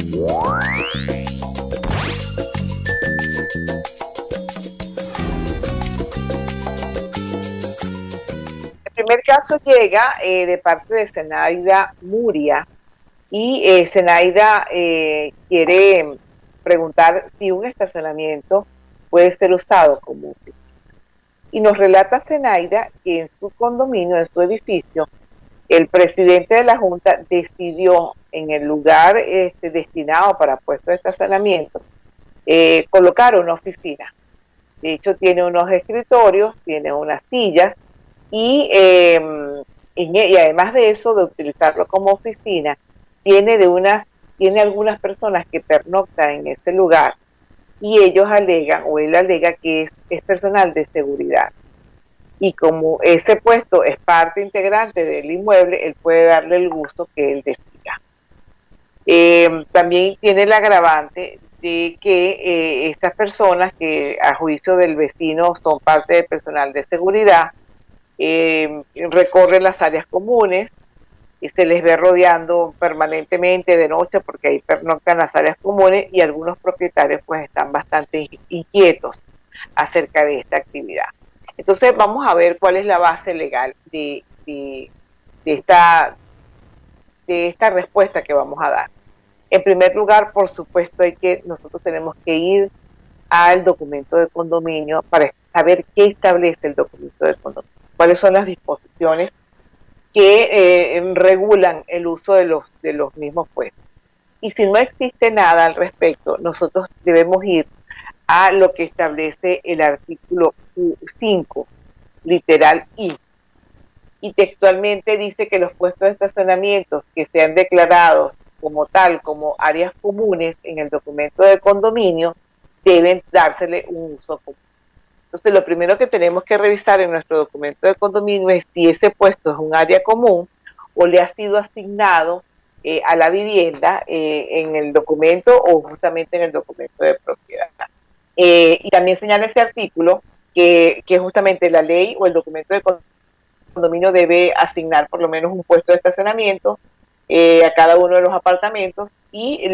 El primer caso llega de parte de Zenaida Muria y Zenaida quiere preguntar si un estacionamiento puede ser usado como oficina. Y nos relata Zenaida que en su condominio, en su edificio, el presidente de la Junta decidió en el lugar destinado para puestos de estacionamiento colocar una oficina. De hecho, tiene unos escritorios, tiene unas sillas y además de eso, de utilizarlo como oficina, tiene algunas personas que pernoctan en ese lugar y ellos alegan, o él alega que es personal de seguridad. Y como ese puesto es parte integrante del inmueble, él puede darle el uso que él decida. También tiene el agravante de que estas personas que a juicio del vecino son parte del personal de seguridad, recorren las áreas comunes y se les ve rodeando permanentemente de noche porque ahí pernoctan las áreas comunes y algunos propietarios pues están bastante inquietos acerca de esta actividad. Entonces vamos a ver cuál es la base legal de esta respuesta que vamos a dar. En primer lugar, por supuesto, nosotros tenemos que ir al documento de condominio para saber qué establece el documento de condominio, cuáles son las disposiciones que regulan el uso de los mismos puestos. Y si no existe nada al respecto, nosotros debemos ir a lo que establece el artículo 5, literal I. Y textualmente dice que los puestos de estacionamientos que sean declarados como tal, como áreas comunes en el documento de condominio, deben dársele un uso común. Entonces, lo primero que tenemos que revisar en nuestro documento de condominio es si ese puesto es un área común o le ha sido asignado a la vivienda en el documento o justamente en el documento de propiedad. Y también señala ese artículo que justamente la ley o el documento de condominio debe asignar por lo menos un puesto de estacionamiento a cada uno de los apartamentos y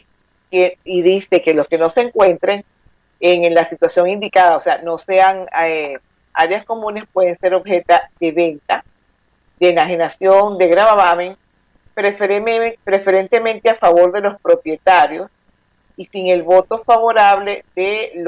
dice que los que no se encuentren en la situación indicada, o sea, no sean áreas comunes, pueden ser objeto de venta, de enajenación, de gravamen, preferentemente a favor de los propietarios y sin el voto favorable del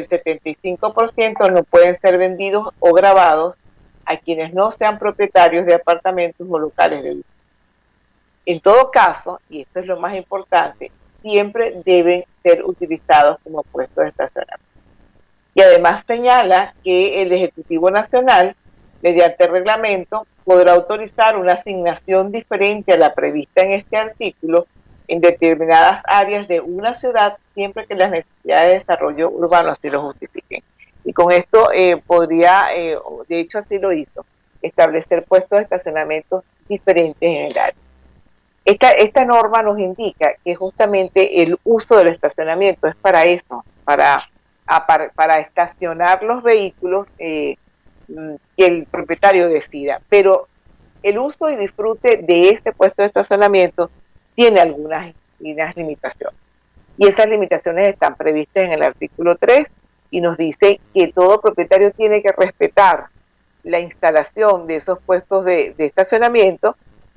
75% no pueden ser vendidos o grabados a quienes no sean propietarios de apartamentos o locales de vivienda. En todo caso, y esto es lo más importante, siempre deben ser utilizados como puestos de estacionamiento. Y además señala que el Ejecutivo Nacional, mediante reglamento, podrá autorizar una asignación diferente a la prevista en este artículo en determinadas áreas de una ciudad, siempre que las necesidades de desarrollo urbano así lo justifiquen. Y con esto podría, de hecho así lo hizo, establecer puestos de estacionamiento diferentes en el área. Esta norma nos indica que justamente el uso del estacionamiento es para eso, para estacionar los vehículos que el propietario decida. Pero el uso y disfrute de este puesto de estacionamiento tiene algunas limitaciones. Y esas limitaciones están previstas en el artículo 3 y nos dice que todo propietario tiene que respetar la instalación de esos puestos de estacionamiento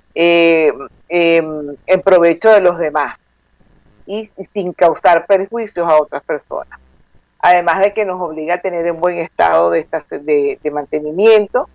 en provecho de los demás y sin causar perjuicios a otras personas. Además de que nos obliga a tener en buen estado de mantenimiento,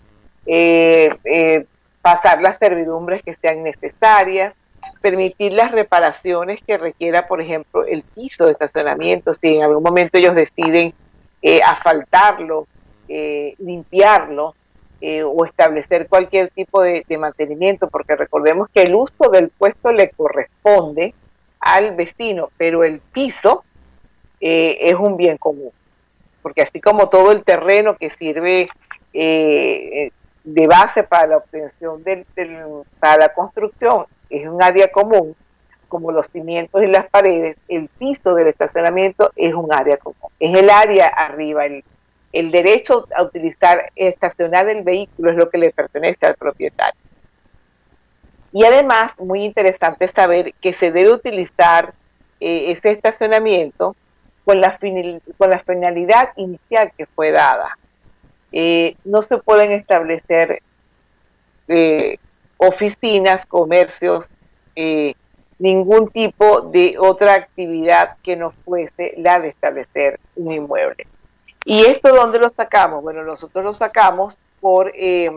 pasar las servidumbres que sean necesarias, permitir las reparaciones que requiera, por ejemplo, el piso de estacionamiento, si en algún momento ellos deciden asfaltarlo, limpiarlo, o establecer cualquier tipo de mantenimiento, porque recordemos que el uso del puesto le corresponde al vecino, pero el piso es un bien común, porque así como todo el terreno que sirve de base para la obtención para la construcción es un área común, como los cimientos y las paredes, el piso del estacionamiento es un área común, es el área arriba, el derecho a estacionar el vehículo es lo que le pertenece al propietario. Y además, muy interesante saber que se debe utilizar ese estacionamiento con la finalidad inicial que fue dada. No se pueden establecer oficinas, comercios, ningún tipo de otra actividad que no fuese la de establecer un inmueble. ¿Y esto dónde lo sacamos? Bueno, nosotros lo sacamos por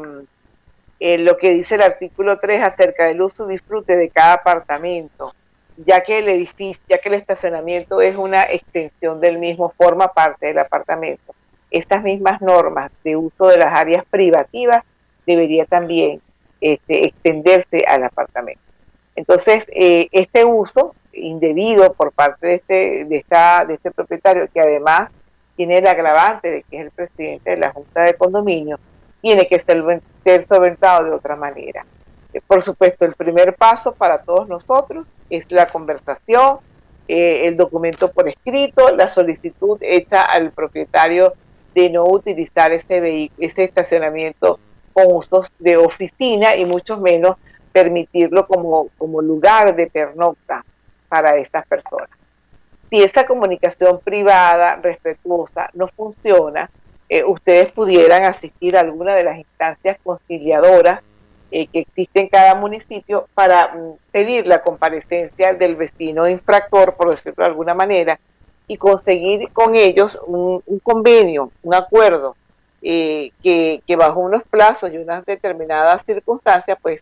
lo que dice el artículo 3 acerca del uso y disfrute de cada apartamento, ya que el edificio, ya que el estacionamiento es una extensión del mismo, forma parte del apartamento. Estas mismas normas de uso de las áreas privativas debería también extenderse al apartamento. Entonces, este uso indebido por parte de este propietario, que además tiene el agravante de que es el presidente de la Junta de Condominio, tiene que ser solventado de otra manera. Por supuesto, el primer paso para todos nosotros es la conversación, el documento por escrito, la solicitud hecha al propietario de no utilizar ese estacionamiento con usos de oficina y mucho menos permitirlo como lugar de pernocta para estas personas. Si esa comunicación privada, respetuosa, no funciona, ustedes pudieran asistir a alguna de las instancias conciliadoras que existen en cada municipio para pedir la comparecencia del vecino infractor, por decirlo de alguna manera, y conseguir con ellos un convenio, un acuerdo, que bajo unos plazos y unas determinadas circunstancias, pues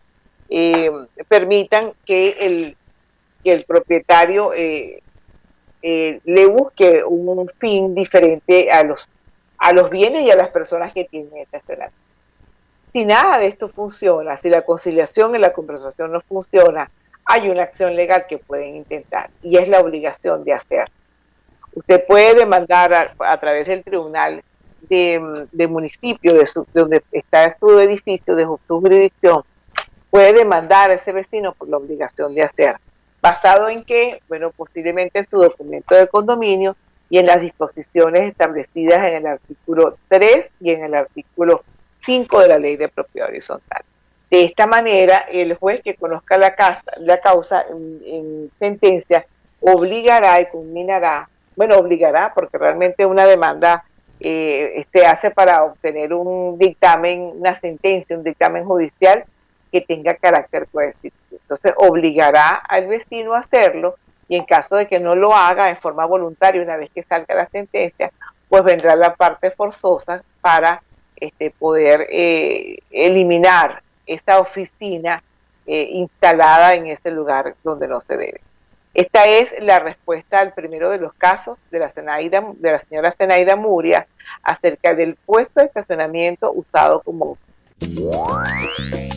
permitan que el propietario le busque un fin diferente a los bienes y a las personas que tienen estacionamiento. Si nada de esto funciona, si la conciliación y la conversación no funciona, hay una acción legal que pueden intentar y es la obligación de hacer. Usted puede demandar a través del tribunal de municipio, de donde está su edificio, de su jurisdicción, puede demandar a ese vecino por la obligación de hacer. ¿Basado en qué? Bueno, posiblemente en su documento de condominio y en las disposiciones establecidas en el artículo 3 y en el artículo 5 de la Ley de Propiedad Horizontal. De esta manera, el juez que conozca la causa en sentencia obligará y culminará, bueno, obligará porque realmente una demanda se hace para obtener un dictamen, una sentencia, un dictamen judicial que tenga carácter coercitivo. Entonces obligará al vecino a hacerlo y en caso de que no lo haga en forma voluntaria una vez que salga la sentencia, pues vendrá la parte forzosa para poder eliminar esa oficina instalada en ese lugar donde no se debe. Esta es la respuesta al primero de los casos de la señora Zenaida Muria acerca del puesto de estacionamiento usado como